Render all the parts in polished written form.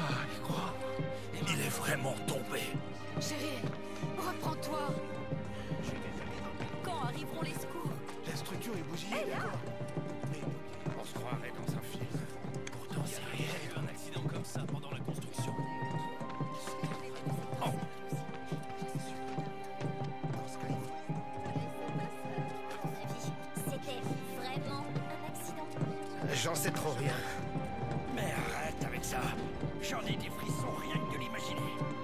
il croit. Il est vraiment tombé. Chérie, reprends-toi. Quand arriveront les secours? La structure est bousillée, d'accord. Mais On se croirait dans un film. Pourtant, c'est réel. Il y a eu un accident comme ça pendant la construction. Oh. C'était vraiment un accident? j'en sais trop rien. Mais arrête avec ça. J'en ai des frissons rien que de l'imaginer.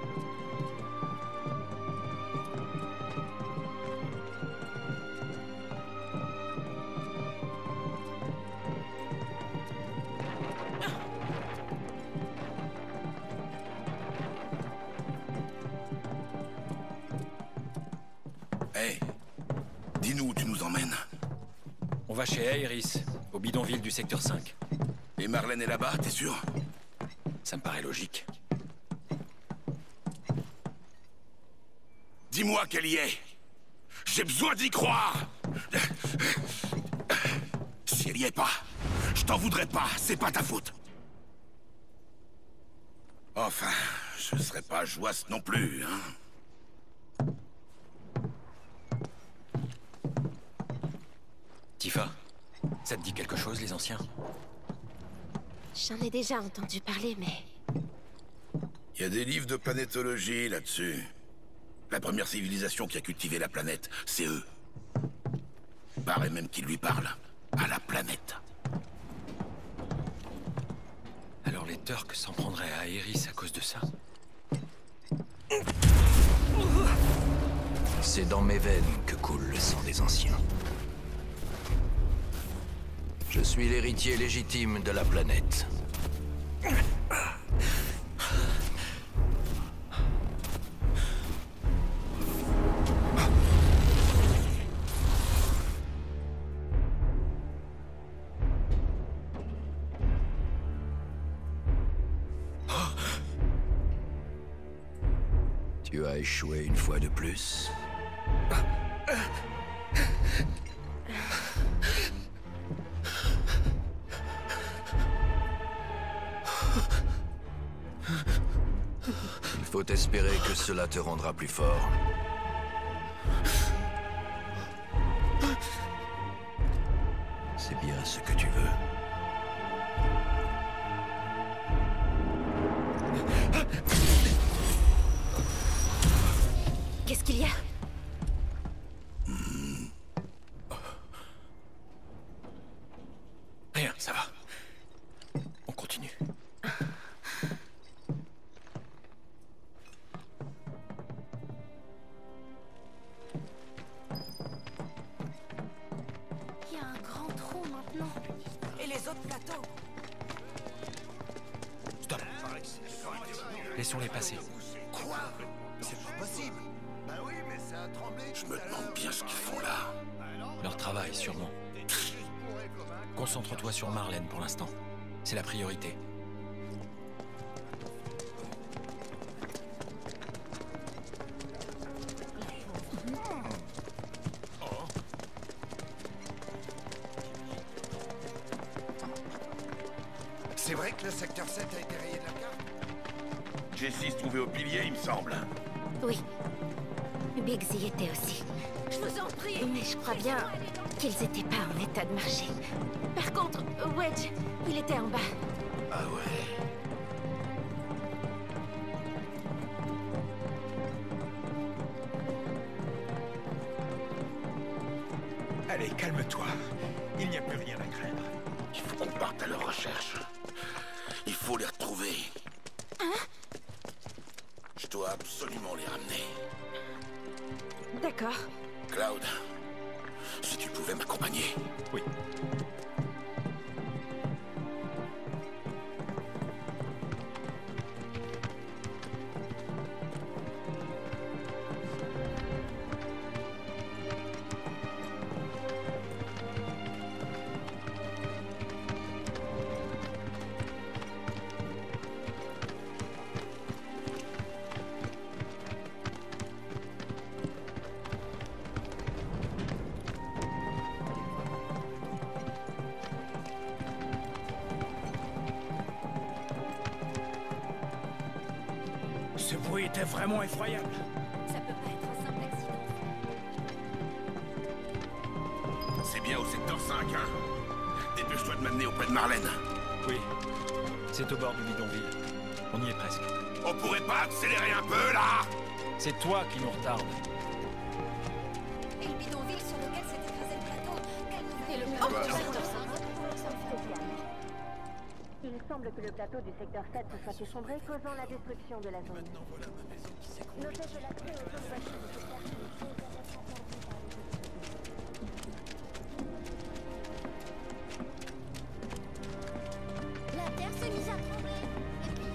Hey, dis-nous où tu nous emmènes. On va chez Iris, au bidonville du secteur 5. Et Marlène est là-bas, t'es sûr? Ça me paraît logique. Dis-moi qu'elle y est. J'ai besoin d'y croire. Si elle y est pas, je t'en voudrais pas, c'est pas ta faute. Enfin, je serais pas jouasse non plus, hein. Tifa, ça te dit quelque chose, les anciens? J'en ai déjà entendu parler, mais... Il y a des livres de planétologie là-dessus. La première civilisation qui a cultivé la planète, c'est eux. Paraît même qu'ils lui parlent. À la planète. Alors les Turcs s'en prendraient à Iris à cause de ça? C'est dans mes veines que coule le sang des anciens. Je suis l'héritier légitime de la planète. Tu as échoué une fois de plus. Il faut espérer que cela te rendra plus fort. C'est bien ce que tu veux. Qu'est-ce qu'il y a? Rien, ça va. On continue. Il y a un grand trou maintenant. Et les autres plateaux? Stop. Laissons-les passer. Quoi? C'est pas possible. Bah oui, mais ça a tremblé. Je me demande bien ce qu'ils font là. Leur travail, sûrement. Concentre-toi sur Marlène pour l'instant. C'est la priorité. C'est vrai que le secteur 7 a été rayé de la carte? Jessie se trouvait au pilier, il me semble. Oui. Biggs y était aussi. Je vous en prie. Mais je crois bien qu'ils étaient pas en état de marcher. Par contre, Wedge, il était en bas. Ah ouais. Allez, calme-toi. Il n'y a plus rien à craindre. Il faut qu'on parte à leur recherche. Il faut les retrouver. Hein? Je dois absolument les ramener. D'accord. Cloud, si tu pouvais m'accompagner. Oui. Ce bruit était vraiment effroyable. Ça peut pas être un simple accident. C'est bien au secteur 5, hein? Dépêche-toi de m'amener auprès de Marlène. Oui. C'est au bord du bidonville. On y est presque. On pourrait pas accélérer un peu, là? C'est toi qui nous retarde. Et le bidonville sur lequel s'est écrasé le plateau. Et le plateau Il semble que le plateau du secteur 7 se soit effondré, causant la destruction de la zone. Notez que l'accès aux zones bâties du secteur 7 La terre s'est mise à trembler. Et puis...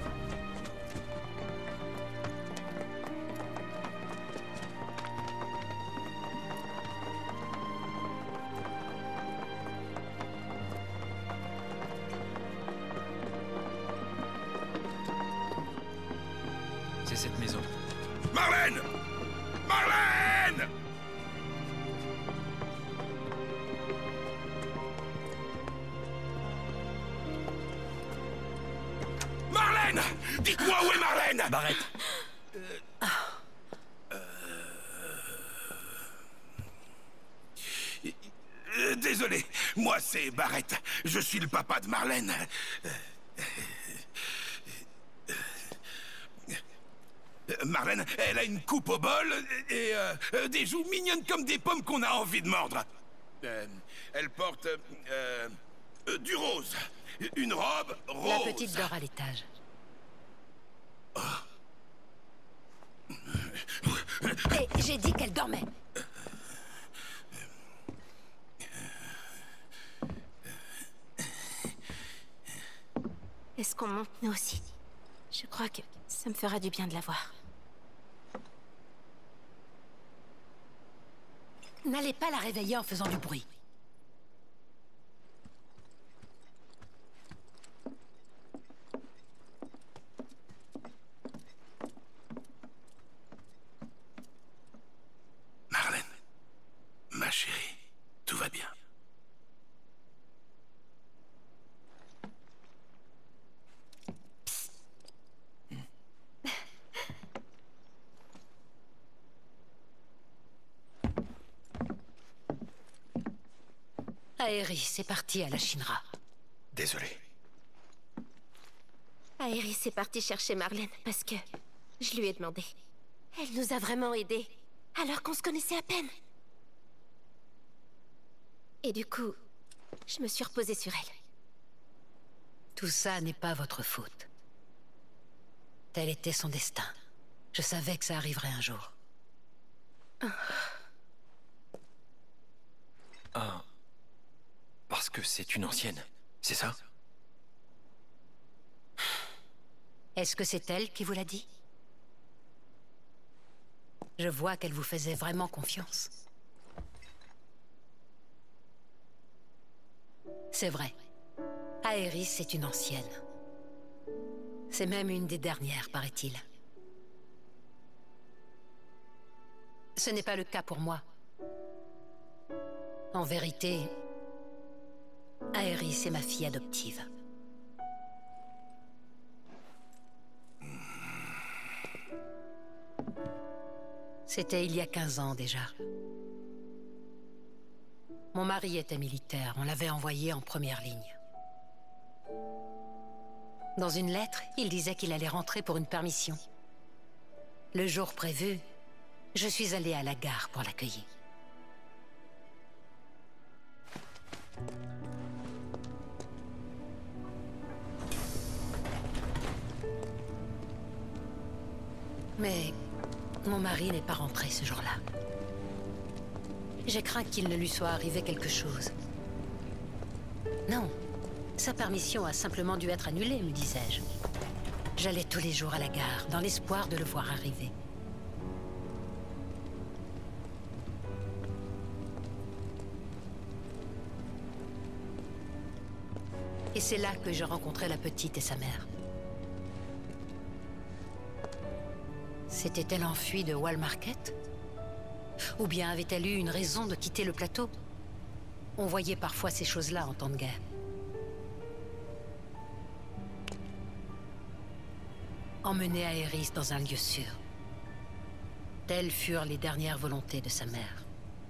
C'est cette maison. Marlène! Marlène! Marlène! Dites-moi où est Marlène! Barrett! Désolé, moi c'est Barrett. Je suis le papa de Marlène. Marlène, elle a une coupe au bol et des joues mignonnes comme des pommes qu'on a envie de mordre. Elle porte du rose. Une robe rose. La petite dort à l'étage. Et j'ai dit qu'elle dormait. Est-ce qu'on monte nous aussi? Je crois que ça me fera du bien de la voir. N'allez pas la réveiller en faisant du bruit. Marlène, ma chérie, tout va bien. Aéris est parti à la Shinra. Désolé. Aéris est partie chercher Marlène parce que je lui ai demandé. Elle nous a vraiment aidés, alors qu'on se connaissait à peine. Et du coup, je me suis reposée sur elle. Tout ça n'est pas votre faute. Tel était son destin. Je savais que ça arriverait un jour. Ah. Parce que c'est une ancienne, c'est ça? Est-ce que c'est elle qui vous l'a dit? Je vois qu'elle vous faisait vraiment confiance. C'est vrai. Aéris est une ancienne. C'est même une des dernières, paraît-il. Ce n'est pas le cas pour moi. En vérité, Aéris est ma fille adoptive. C'était il y a 15 ans déjà. Mon mari était militaire, on l'avait envoyé en première ligne. Dans une lettre, il disait qu'il allait rentrer pour une permission. Le jour prévu, je suis allée à la gare pour l'accueillir. Mais mon mari n'est pas rentré ce jour-là. J'ai craint qu'il ne lui soit arrivé quelque chose. Non, sa permission a simplement dû être annulée, me disais-je. J'allais tous les jours à la gare, dans l'espoir de le voir arriver. Et c'est là que je rencontrai la petite et sa mère. S'était-elle enfuie de Wall Market? Ou bien avait-elle eu une raison de quitter le plateau? On voyait parfois ces choses-là en temps de guerre. 」 « « « « « « « « « « « « « « « « « « « « « « « « « « « « « « « « « « « « « « « « « « « « « « « « « « « « « « « « emmener Aerys dans un lieu sûr. Telles furent les dernières volontés de sa mère.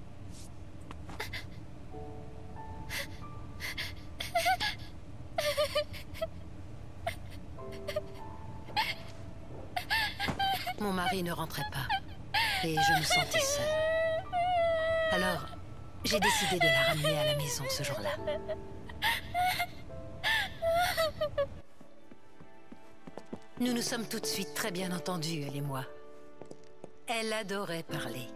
Mon mari ne rentrait pas, et je me sentais seule. Alors, j'ai décidé de la ramener à la maison ce jour-là. Nous nous sommes tout de suite très bien entendus, elle et moi. Elle adorait parler.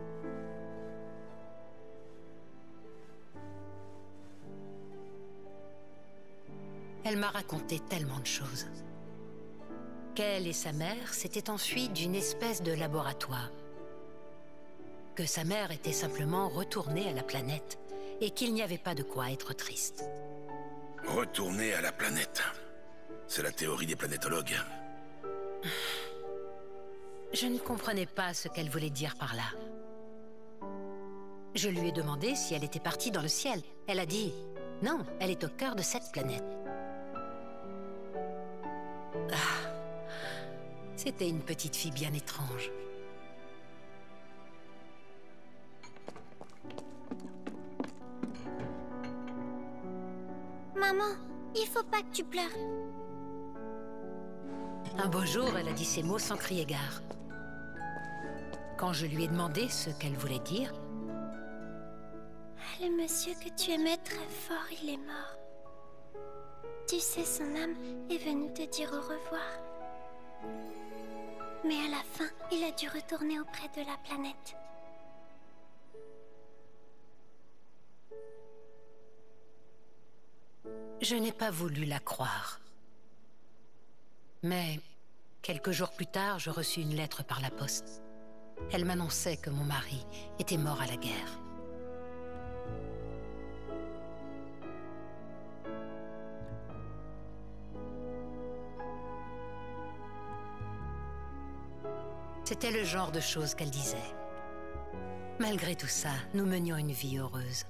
Elle m'a raconté tellement de choses. Qu'elle et sa mère s'étaient enfuis d'une espèce de laboratoire. Que sa mère était simplement retournée à la planète et qu'il n'y avait pas de quoi être triste. Retourner à la planète. C'est la théorie des planétologues. Je ne comprenais pas ce qu'elle voulait dire par là. Je lui ai demandé si elle était partie dans le ciel. Elle a dit « Non, elle est au cœur de cette planète. » Ah, c'était une petite fille bien étrange. Maman, il faut pas que tu pleures. Un beau jour, elle a dit ces mots sans crier gare. Quand je lui ai demandé ce qu'elle voulait dire... Le monsieur que tu aimais très fort, il est mort. Tu sais, son âme est venue te dire au revoir. Mais à la fin, il a dû retourner auprès de la planète. Je n'ai pas voulu la croire. Mais, quelques jours plus tard, je reçus une lettre par la poste. Elle m'annonçait que mon mari était mort à la guerre. C'était le genre de choses qu'elle disait. Malgré tout ça, nous menions une vie heureuse.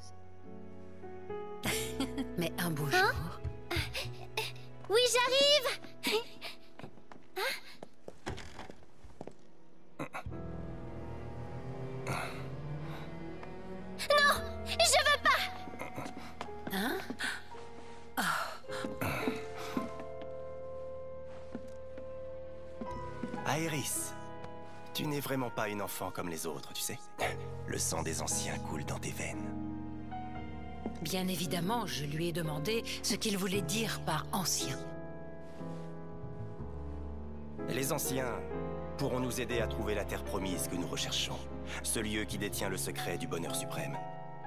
Mais un beau jour... Oui, j'arrive! Non! Je veux pas! Hein? Aerys, tu n'es vraiment pas une enfant comme les autres, tu sais. Le sang des anciens coule dans tes veines. Bien évidemment, je lui ai demandé ce qu'il voulait dire par « ancien ». Les anciens pourront nous aider à trouver la terre promise que nous recherchons. Ce lieu qui détient le secret du bonheur suprême.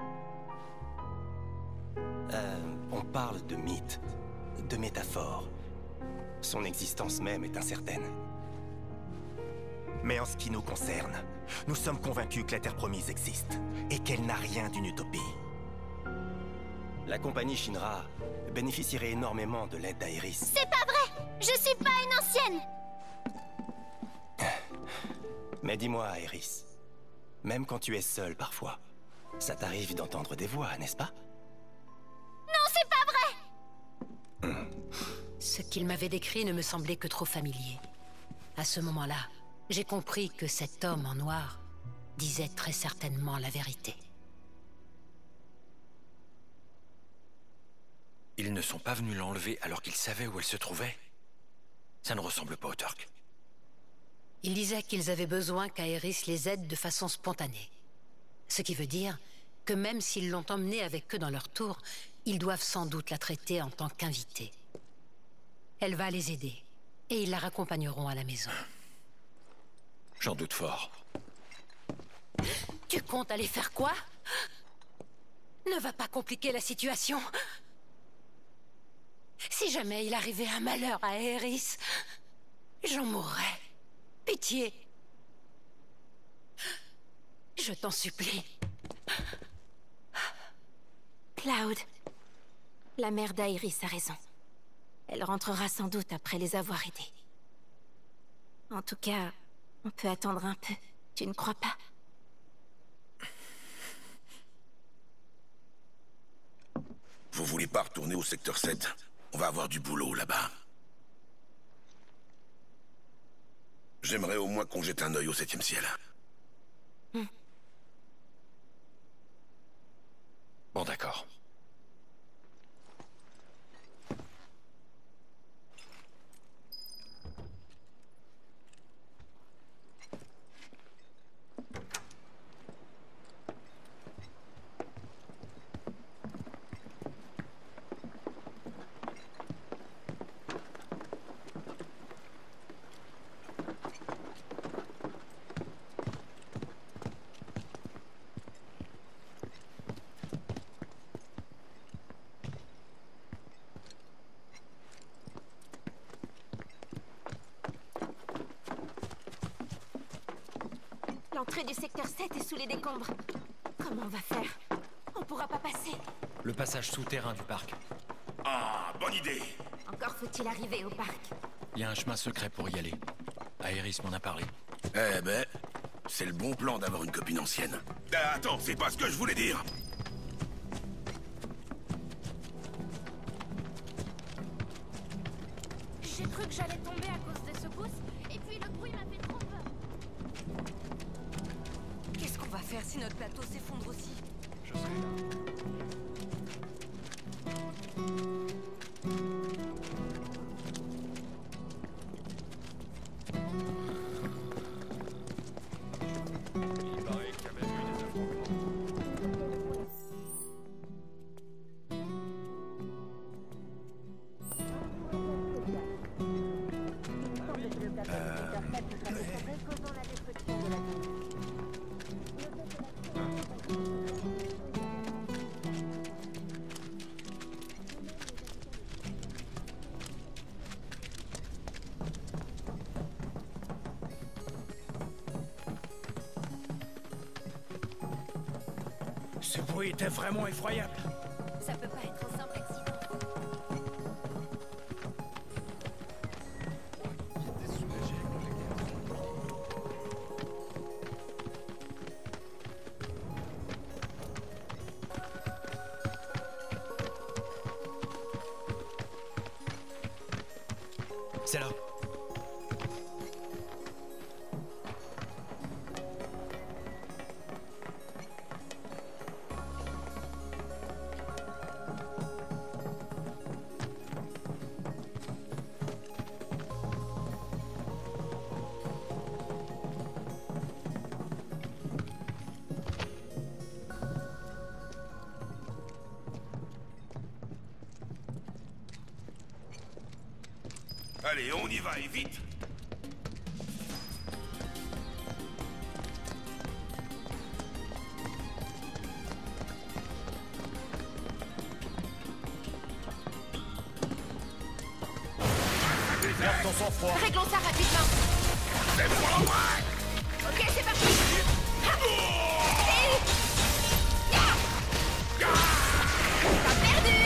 On parle de mythes, de métaphores. Son existence même est incertaine. Mais en ce qui nous concerne, nous sommes convaincus que la terre promise existe et qu'elle n'a rien d'une utopie. La compagnie Shinra bénéficierait énormément de l'aide d'Aerys. C'est pas vrai! Je suis pas une ancienne! Mais dis-moi, Aerys, même quand tu es seule parfois, ça t'arrive d'entendre des voix, n'est-ce pas? Non, c'est pas vrai! Ce qu'il m'avait décrit ne me semblait que trop familier. À ce moment-là, j'ai compris que cet homme en noir disait très certainement la vérité. Ils ne sont pas venus l'enlever alors qu'ils savaient où elle se trouvait? Ça ne ressemble pas aux Turcs. Ils disaient qu'ils avaient besoin qu'Aerys les aide de façon spontanée. Ce qui veut dire que même s'ils l'ont emmenée avec eux dans leur tour, ils doivent sans doute la traiter en tant qu'invitée. Elle va les aider, et ils la raccompagneront à la maison. J'en doute fort. Tu comptes aller faire quoi? Ne va pas compliquer la situation. Si jamais il arrivait un malheur à Aerys, j'en mourrais. Pitié. Je t'en supplie. Cloud, la mère d'Aerys a raison. Elle rentrera sans doute après les avoir aidés. En tout cas, on peut attendre un peu. Tu ne crois pas? Vous voulez pas retourner au secteur 7? On va avoir du boulot là-bas. J'aimerais au moins qu'on jette un œil au 7e ciel. Bon, d'accord. L'entrée du secteur 7 est sous les décombres. Comment on va faire? On pourra pas passer. Le passage souterrain du parc. Ah, bonne idée. Encore faut-il arriver au parc. Il y a un chemin secret pour y aller. Aéris m'en a parlé. Eh ben, c'est le bon plan d'avoir une copine ancienne. Attends, c'est pas ce que je voulais dire. J'ai cru que j'allais tomber à cause des secousses, et puis le bruit m'a fait trop peur. Qu'est-ce qu'on va faire si notre plateau s'effondre aussi? Je serai là. Il paraît qu'il y a même eu des affrontements. Ce bruit était vraiment effroyable. Ça peut pas être un simple accident. J'étais soulagé quand les gars. C'est là. Allez, on y va, et vite. Garde ton sang-froid. Réglons ça rapidement. C'est pour moi. Ok, c'est parti. T'as perdu.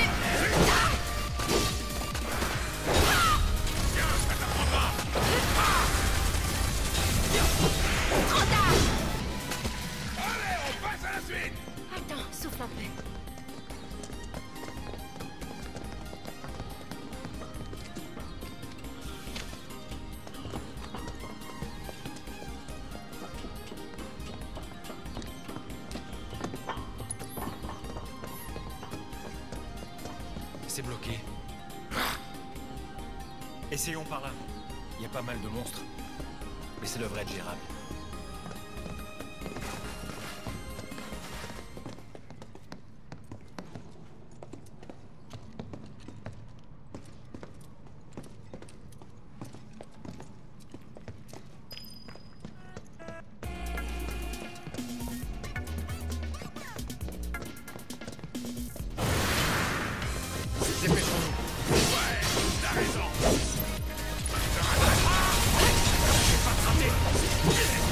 Trop tard. Allez, on passe à la suite. Attends, souffle un peu. C'est bloqué. Essayons par là. Il y a pas mal de monstres. Mais ça devrait être gérable. Ouais, t'as raison. J'ai pas raté.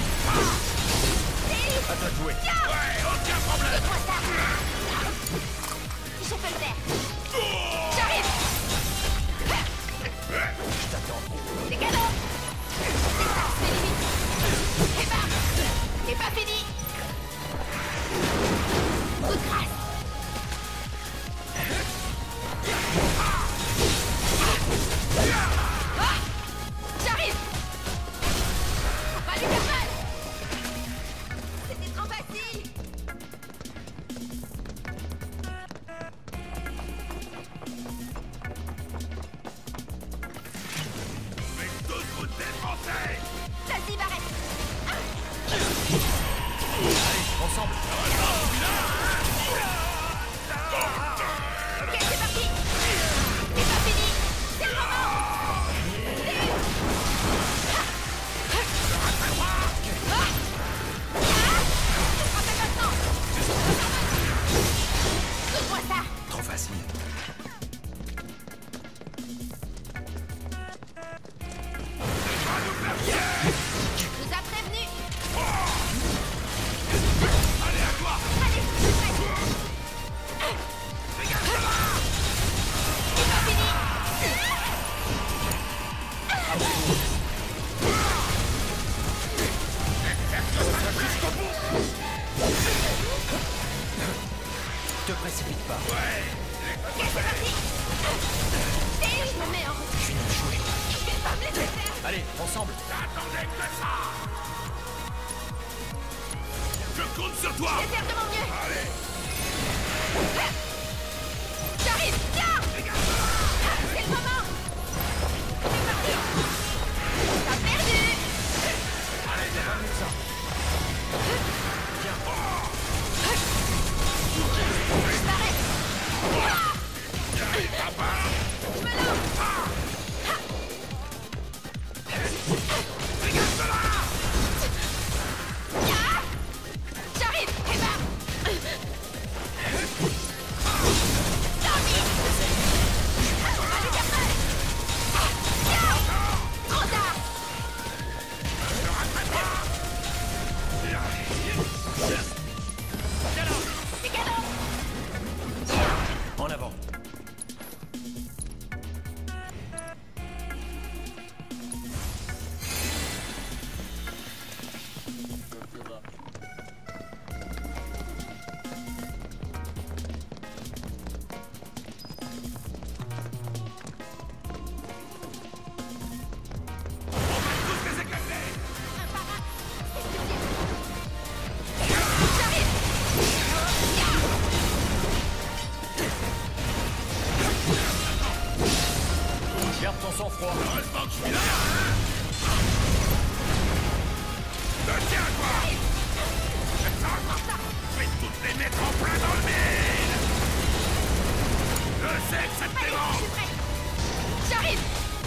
précipite pas. Ouais. Ok, c'est parti. Je me mets en route. Je viens de jouer. Je vais pas me laisser faire. Allez, ensemble. J'attendais que ça. Je compte sur toi. Je vais faire de mon mieux. Allez. J'arrive. Tiens. C'est le moment. C'est parti. T'as perdu. Allez, c'est pas mieux que ça. Je m'arrête. J'arrive, papa. Je me lance. Regarde-la. J'arrive. Et bah. Allez, Capral. Trop tard. C'est cadeau. En avant. Garde ton sang-froid. Heureusement que je suis là. Tiens, quoi. Je vais toutes les mettre en plein dans le mille. Je sais que ça te dérange. J'arrive.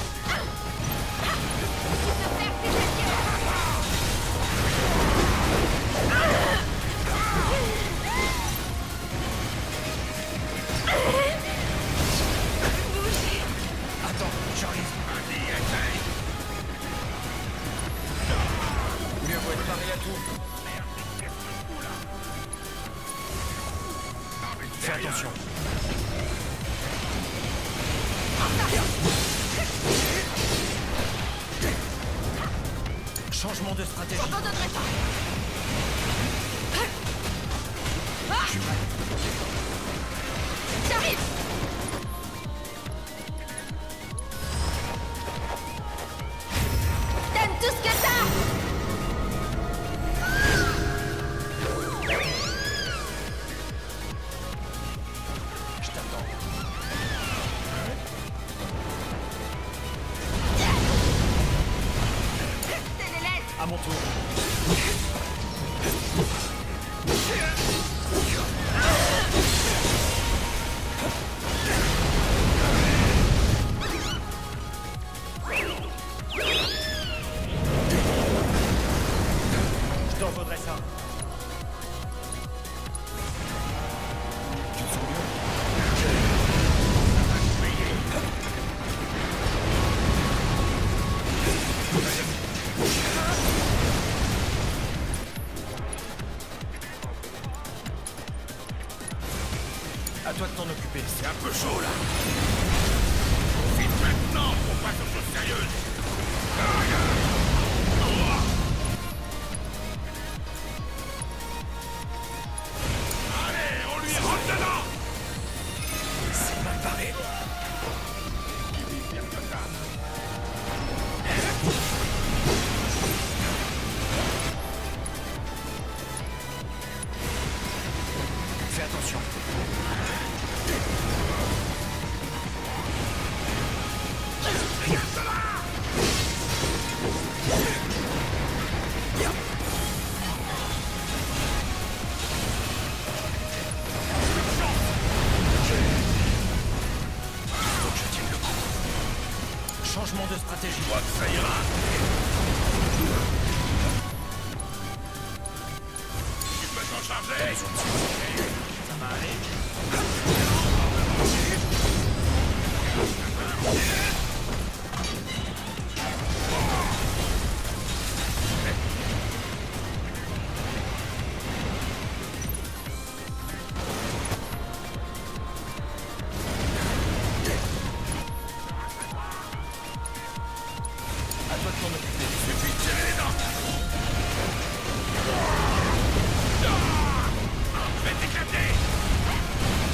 Se faire ses adieux. Attends, j'arrive. Vas-y, essaye. Mieux vaut être paré à tout. Fais attention. Changement de stratégie. J'abandonnerai pas. J'arrive. Donne tout ce que t'as. Je t'attends. C'est les lettres. À mon tour. Je t'en vaudrais ça. Tu te sens mieux? À toi de t'en occuper. C'est un peu chaud, là. Vite maintenant, qu'on passe aux choses sérieuses. Allez, on lui rentre dedans. C'est mal barré. Fais attention. Faut que je tienne le coup. Changement de stratégie. Je crois que ça ira. Tu peux t'en charger. Ça va aller. À toi de t'en occuper. Suffit de serrer les dents. Je vais t'éclater.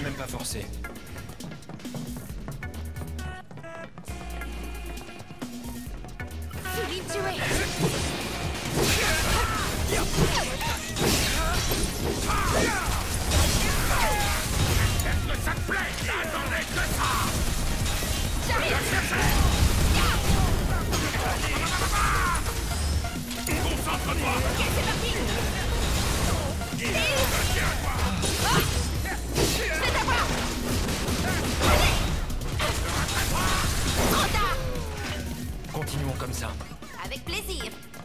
même pas forcé. Celui tué. Que ça te plaît, j'attendais que ça. J'arrive. Concentre-toi. Ok, c'est parti. Tiens-toi. Je vais t'avoir. Allez. Anda. Continuons comme ça. Avec plaisir.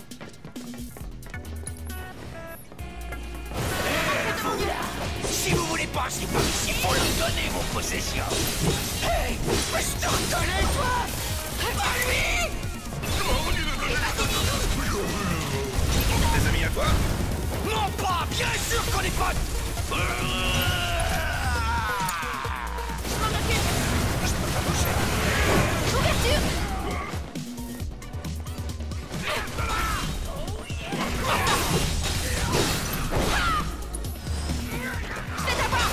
Si vous voulez pas, c'est pas ici pour leur donner vos possessions. Hey, je te reconnais, toi. Pas lui. Des amis à toi? Non pas, bien sûr qu'on est potes. Je m'en occupe. Je peux pas bouger. Ouverture. Je vais t'avoir.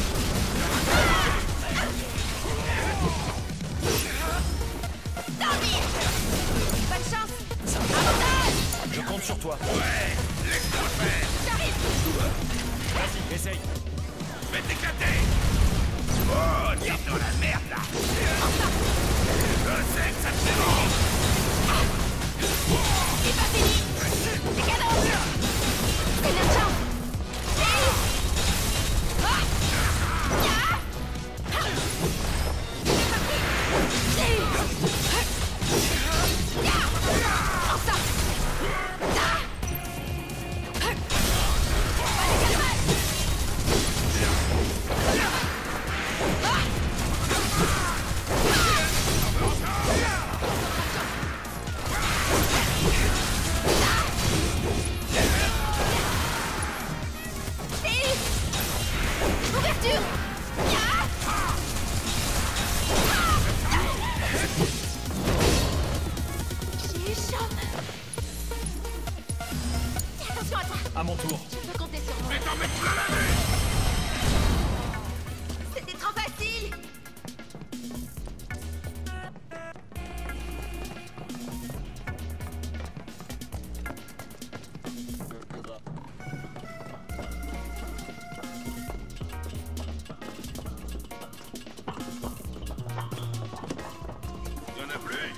Dormir. Bonne chance. Avantage. Je compte sur toi. Ouais, laisse-moi faire. J'arrive. Vas-y, essaye. Je vais t'éclater. Oh, t'es dans la merde, là. Je sais que ça te dérange. C'est pas fini. C'est cadeau. C'est notre chance. Ouverture. J'ai chaud. Attention à toi. À mon tour. Tu peux compter sur moi. Je vais t'en mettre plein la vue. C'était trop facile. Y'en a plus.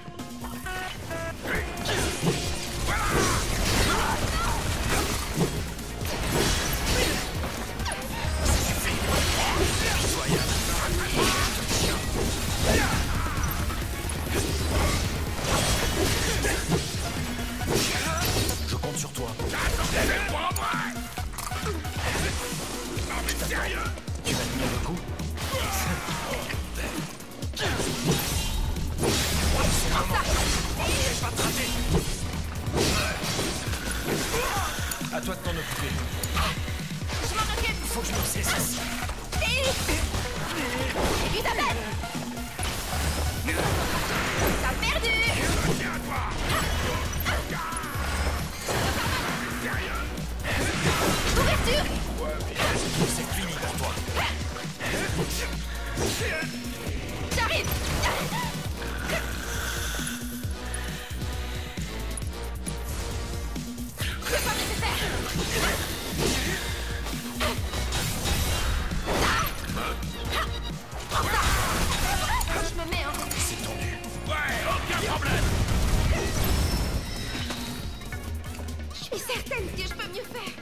Je compte sur toi. Attendez-moi en vrai. Non mais sérieux. Tu vas tenir le coup? À toi de t'en occuper. Je m'en occupe. Faut que je me saisisse. Isabelle. T'as perdu. Tiens à toi. Ouverture. C'est fini pour toi. J'arrive. C'est pas nécessaire. Je me mets en route. C'est tendu. Ouais, aucun problème. Je suis certaine que je peux mieux faire.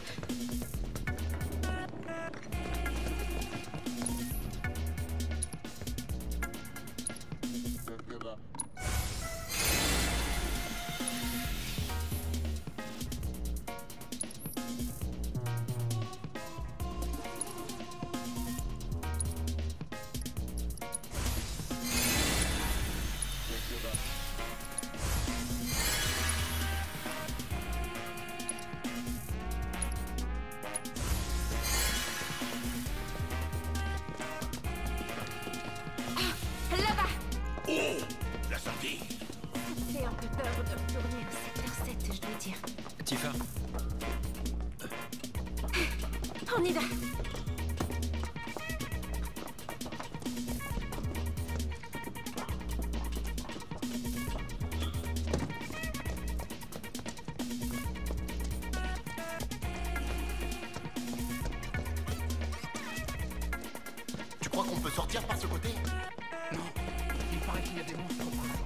Là-bas. Oh, la sortie. J'ai un peu peur de retourner au secteur 7, je dois dire. Tifa, On y va. crois qu'on peut sortir par ce côté? Non, il paraît qu'il y a des monstres.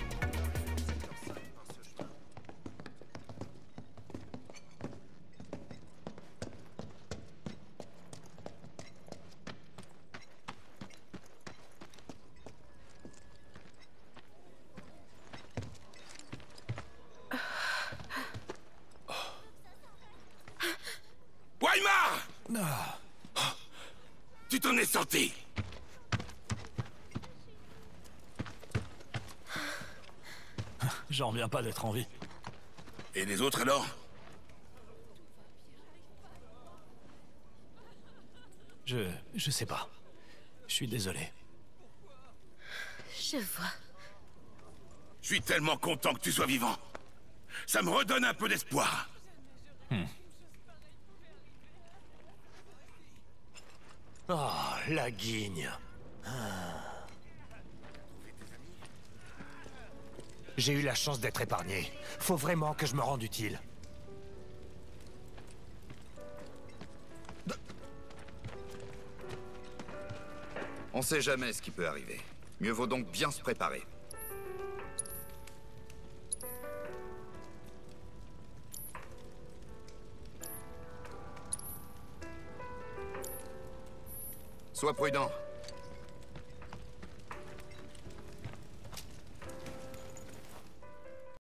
Weimar! Tu t'en es sorti! J'en reviens pas d'être en vie. Et les autres alors? Je sais pas. Je suis désolé. Je vois. Je suis tellement content que tu sois vivant. Ça me redonne un peu d'espoir. Oh, la guigne. J'ai eu la chance d'être épargné. Faut vraiment que je me rende utile. On sait jamais ce qui peut arriver. Mieux vaut donc bien se préparer. Sois prudent.